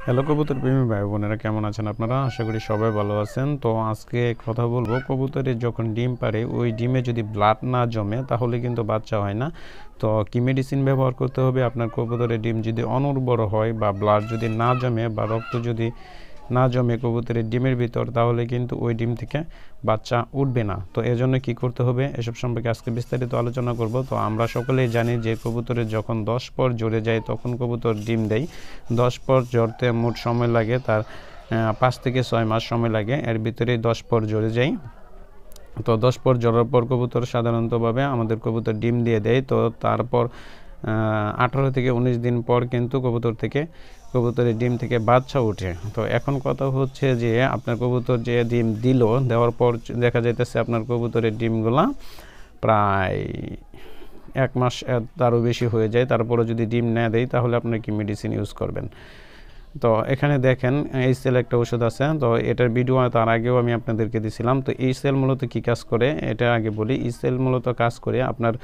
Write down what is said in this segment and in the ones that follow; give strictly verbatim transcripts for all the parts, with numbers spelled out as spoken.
Hello কবুতর প্রেমী ভাই বোনেরা, কেমন আছেন আপনারা? আশা করি সবাই ভালো আছেন। তো আজকে কথা বলবো, কবুতরের যখন ডিম পারে ওই ডিমে যদি ব্লাড না জমে তাহলে কিন্তু বাচ্চা হয় না। তো কি মেডিসিন ব্যবহার করতে হবে? আপনার কবুতরের ডিম যদি অনুর্বর হয় বা ব্লাড যদি না জমে বা রক্ত যদি না জমে কবুতরের ডিমের ভিতর, তাহলে কিন্তু ওই ডিম থেকে বাচ্চা উঠবে না। তো এজন্য কি করতে হবে এসব সম্পর্কে আজকে বিস্তারিত আলোচনা করব। তো আমরা সকলেই জানি যে কবুতরের যখন দশ পর জ্বরে যায় তখন কবুতর ডিম দেয়। দশ পর জ্বরতে মোট সময় লাগে তার পাঁচ থেকে ছয় মাস সময় লাগে, এর ভিতরেই দশ পর জ্বরে যায়। তো দশ পর জ্বরার পর কবুতর সাধারণতভাবে আমাদের কবুতর ডিম দিয়ে দেয়। তো তারপর আঠারো থেকে উনিশ দিন পর কিন্তু কবুতর থেকে কবুতরের ডিম থেকে বাচ্চা ওঠে। তো এখন কথা হচ্ছে যে আপনার কবুতর যে ডিম দিল, দেওয়ার পর দেখা যাইতেছে আপনার কবুতরের ডিমগুলা প্রায় এক মাস তারও বেশি হয়ে যায়, তারপরে যদি ডিম না দেয় তাহলে আপনি কি মেডিসিন ইউজ করবেন? তো এখানে দেখেন এই সেল একটা ওষুধ আছে। তো এটার ভিডিও তার আগেও আমি আপনাদেরকে দিয়েছিলাম। তো এই সেল মূলত কী কাজ করে এটা আগে বলি। এই সেল মূলত কাজ করে আপনার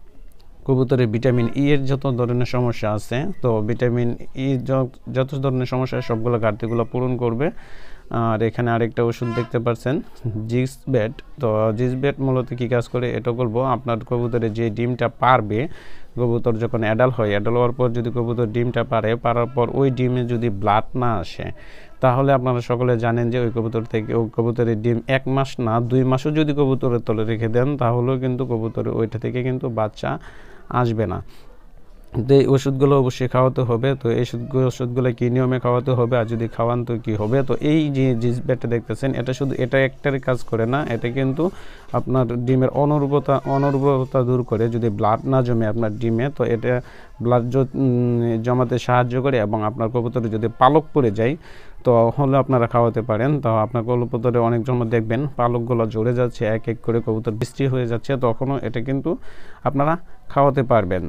কবুতরের ভিটামিন ই এর যত ধরনের সমস্যা আছে, তো ভিটামিন ই যত ধরনের সমস্যা সবগুলো ঘাটতিগুলো পূরণ করবে। আর এখানে আরেকটা ওষুধ দেখতে পাচ্ছেন জিক্সবেট। তো জিক্সবেট মূলত কী কাজ করে এটা বলবো। আপনার কবুতরের যে ডিমটা পারবে, কবুতর যখন অ্যাডাল্ট হয়, অ্যাডাল্ট হওয়ার পর যদি কবুতর ডিমটা পারে, পারার পর ওই ডিমে যদি ব্লাড না আসে তাহলে আপনারা সকলে জানেন যে ওই কবুতর থেকে ওই কবুতরের ডিম এক মাস না দুই মাসও যদি কবুতরের তলে রেখে দেন তাহলেও কিন্তু কবুতরের ওইটা থেকে কিন্তু বাচ্চা আসবে না। তো এই ওষুধগুলো অবশ্যই খাওয়াতে হবে। তো এই ওষুধগুলো কী নিয়মে খাওয়াতে হবে আর যদি খাওয়ান তো কী হবে? তো এই যে জিসবেটটা দেখতেছেন, এটা শুধু এটা একটারই কাজ করে না, এটা কিন্তু আপনার ডিমের অনুর্বরতা অনুর্বরতা দূর করে। যদি ব্লাড না জমে আপনার ডিমে, তো এটা ব্লাড জমাতে সাহায্য করে এবং আপনার কবুতরে যদি পালক পড়ে যায় তো হলে আপনারা খাওয়াতে পারেন। তো আপনার কবুতরে অনেক সময় দেখবেন পালকগুলো ঝরে যাচ্ছে, এক এক করে কবুতর বৃষ্টি হয়ে যাচ্ছে, তখনও এটা কিন্তু আপনারা খাওয়াতে পারবেন।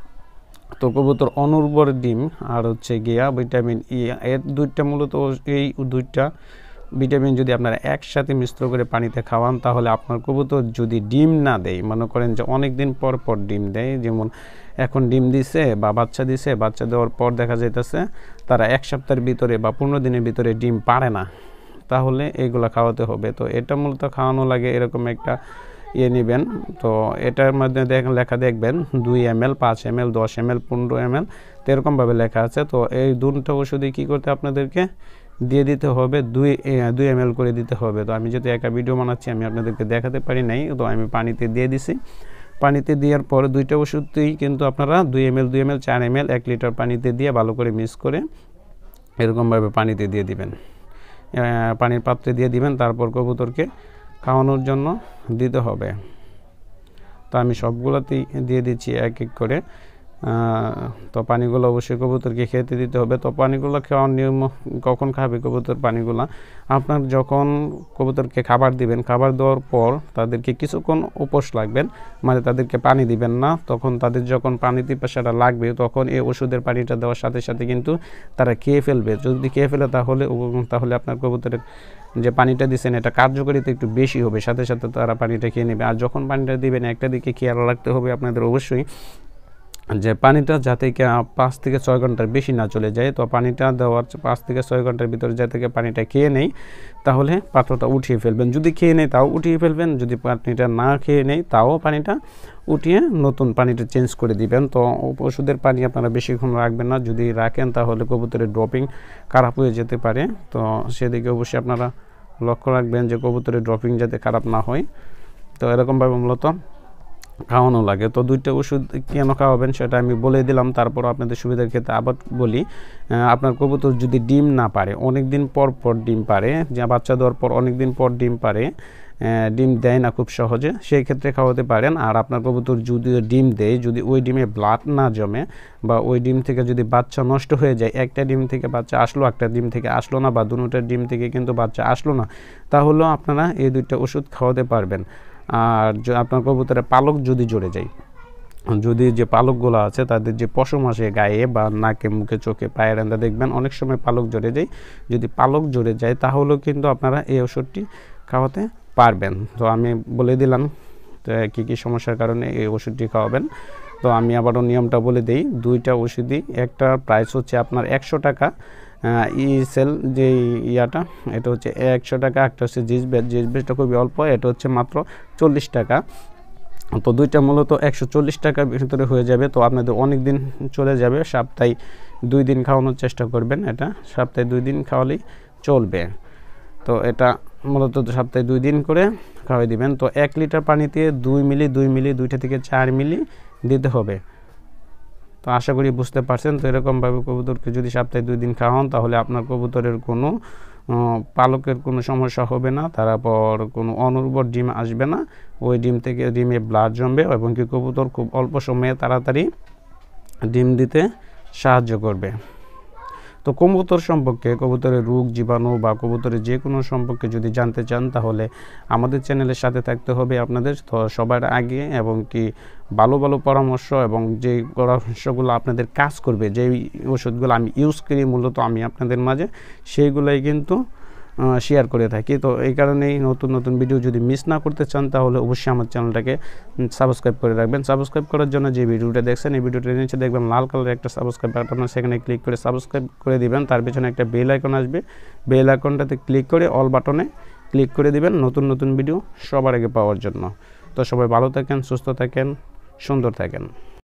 তো কবুতর অনুর্বর ডিম আর হচ্ছে গিয়া ভিটামিন ই, এর দুইটা মূলত এই দুইটা ভিটামিন যদি আপনারা একসাথে মিশ্র করে পানিতে খাওয়ান তাহলে আপনার কবুতর যদি ডিম না দেয়, মনে করেন যে অনেক দিন পর পর ডিম দেয়, যেমন এখন ডিম দিছে বা বাচ্চা দিছে, বাচ্চা দেওয়ার পর দেখা যাইতেছে তারা এক সপ্তাহের ভিতরে বা পনেরো দিনের ভিতরে ডিম পারে না, তাহলে এইগুলো খাওয়াতে হবে। তো এটা মূলত খাওয়ানো লাগে এরকম একটা ইয়ে নেবেন। তো এটার মধ্যে দেখেন লেখা দেখবেন দুই এম এল, পাঁচ এম এল, দশ এম এল, পনেরো এম এল, তো এরকমভাবে লেখা আছে। তো এই দুটো ওষুধে কী করতে আপনাদেরকে দিয়ে দিতে হবে, দুই দুই এম এল করে দিতে হবে। তো আমি যেহেতু একা ভিডিও বানাচ্ছি আমি আপনাদেরকে দেখাতে পারি নাই, তো আমি পানিতে দিয়ে দিছি। পানিতে দেওয়ার পর দুইটা ওষুধই কিন্তু আপনারা দুই এম এল দুই এম এল চার এম এল এক লিটার পানিতে দিয়ে ভালো করে মিক্স করে এরকমভাবে পানিতে দিয়ে দিবেন, পানির পাত্রে দিয়ে দিবেন। তারপর কবুতরকে খাওয়ানোর জন্য দিতে হবে। তো আমি সবগুলোতেই দিয়ে দিচ্ছি এক এক করে। তো পানিগুলো অবশ্যই কবুতরকে খেতে দিতে হবে। তো পানিগুলো খাওয়ার নিয়ম কখন খাবে কবুতর? পানিগুলো আপনার যখন কবুতরকে খাবার দিবেন, খাবার দেওয়ার পর তাদেরকে কিছুক্ষণ উপোস লাগবেন, মানে তাদেরকে পানি দিবেন না। তখন তাদের যখন পানি পিপাসাটা লাগবে তখন এই ওষুধের পানিটা দেওয়ার সাথে সাথে কিন্তু তারা খেয়ে ফেলবে। যদি খেয়ে ফেলে তাহলে তাহলে আপনার কবুতরের যে পানিটা দিচ্ছেন এটা কার্যকারিতা একটু বেশি হবে, সাথে সাথে তারা পানিটা খেয়ে নেবে। আর যখন পানিটা দিবেন একটা দিকে খেয়াল রাখতে হবে আপনাদের অবশ্যই, যে পানিটা যাতে পাঁচ থেকে ছয় ঘন্টার বেশি না চলে যায়। তো পানিটা দেওয়ার পাঁচ থেকে ছয় ঘন্টার ভিতরে যাতে পানিটা খেয়ে নেই তাহলে পাত্রটা উঠিয়ে ফেলবেন। যদি খেয়ে নেই তাও উঠিয়ে ফেলবেন, যদি পানিটা না খেয়ে নেই তাও পানিটা উঠিয়ে নতুন পানিটা চেঞ্জ করে দিবেন। তো ওষুধের পানি আপনারা বেশিক্ষণ রাখবেন না, যদি রাখেন তাহলে কবুতরের ড্রপিং খারাপ হয়ে যেতে পারে। তো সেদিকে অবশ্যই আপনারা লক্ষ্য রাখবেন যে কবুতরের ড্রপিং যাতে খারাপ না হয়। তো এরকমভাবে মূলত খাওয়ানো লাগে। তো দুইটা ওষুধ কেন খাওয়াবেন সেটা আমি বলে দিলাম, তারপর আপনাদের সুবিধার ক্ষেত্রে আবার বলি। আপনার কবুতর যদি ডিম না পারে, অনেক দিন পর পর ডিম পারে, যা বাচ্চা দেওয়ার পর অনেক দিন পর ডিম পারে, ডিম দেয় না খুব সহজে, সেই ক্ষেত্রে খাওয়াতে পারেন। আর আপনার কবুতর যদি ডিম দেয়, যদি ওই ডিমে ব্লাড না জমে বা ওই ডিম থেকে যদি বাচ্চা নষ্ট হয়ে যায়, একটা ডিম থেকে বাচ্চা আসলো একটা ডিম থেকে আসলো না, বা দুটোটা ডিম থেকে কিন্তু বাচ্চা আসলো না, তাহলেও আপনারা এই দুইটা ওষুধ খাওয়াতে পারবেন। আর আপনার কবুতরের পালক যদি ঝরে যায়, যদি যে পালকগুলো আছে তাদের যে পশম আসে গায়ে বা নাকে, মুখে, চোখে, পায়ের আন্দা দেখবেন অনেক সময় পালক ঝরে যায়, যদি পালক ঝরে যায় তাহলেও কিন্তু আপনারা এই ওষুধটি খাওয়াতে পারবেন। তো আমি বলে দিলাম কী কী সমস্যার কারণে এই ওষুধটি খাওয়াবেন। তো আমি আবারও নিয়মটা বলে দিই, দুইটা ওষুধই, একটা প্রাইস হচ্ছে আপনার একশো টাকা, ই সেল যে ইয়াটা এটা হচ্ছে একশো টাকা, একটা হচ্ছে জিস বেস, জিস বেসটা খুবই অল্প, এটা হচ্ছে মাত্র চল্লিশ টাকা। তো দুইটা মূলত একশো চল্লিশ টাকার ভিতরে হয়ে যাবে। তো আপনাদের অনেক দিন চলে যাবে, সপ্তাহে দুই দিন খাওয়ানোর চেষ্টা করবেন, এটা সপ্তাহে দুই দিন খাওয়ালেই চলবে। তো এটা মূলত সপ্তাহে দুই দিন করে খাওয়াই দিবেন। তো এক লিটার পানিতে দুই মিলি দুই মিলি দুইটা থেকে চার মিলি দিতে হবে। তো আশা করি বুঝতে পারছেন। তো এরকমভাবে কবুতরকে যদি সপ্তাহে দুই দিন খাওয়ান তাহলে আপনার কবুতরের কোনো পালকের কোনো সমস্যা হবে না, তারপর কোনো অনুর্বর ডিম আসবে না, ওই ডিম থেকে ডিমে ব্লাড জমবে এবং কি কবুতর খুব অল্প সময়ে তাড়াতাড়ি ডিম দিতে সাহায্য করবে। তো কবুতর সম্পর্কে, কবুতরের রোগ জীবাণু বা কবুতরের যে কোনো সম্পর্কে যদি জানতে চান তাহলে আমাদের চ্যানেলের সাথে থাকতে হবে আপনাদের। তো সবার আগে এবং কি ভালো ভালো পরামর্শ এবং যে পরামর্শগুলো আপনাদের কাজ করবে, যেই ওষুধগুলো আমি ইউজ করি মূলত আমি আপনাদের মাঝে, সেইগুলোই কিন্তু শেয়ার করে থাকি। তো এই কারণেই নতুন নতুন ভিডিও যদি মিস না করতে চান তাহলে অবশ্যই আমার চ্যানেলটাকে সাবস্ক্রাইব করে রাখবেন। সাবস্ক্রাইব করার জন্য যে ভিডিওটা দেখছেন এই ভিডিওটার নিচে দেখবেন লাল কালারের একটা সাবস্ক্রাইব বাটন, সেখানে ক্লিক করে সাবস্ক্রাইব করে দিবেন। তার পেছনে একটা বেল আইকন আসবে, বেল আইকনটাতে ক্লিক করে অল বাটনে ক্লিক করে দিবেন নতুন নতুন ভিডিও সবার আগে পাওয়ার জন্য। তো সবাই ভালো থাকেন, সুস্থ থাকেন, সুন্দর থাকেন।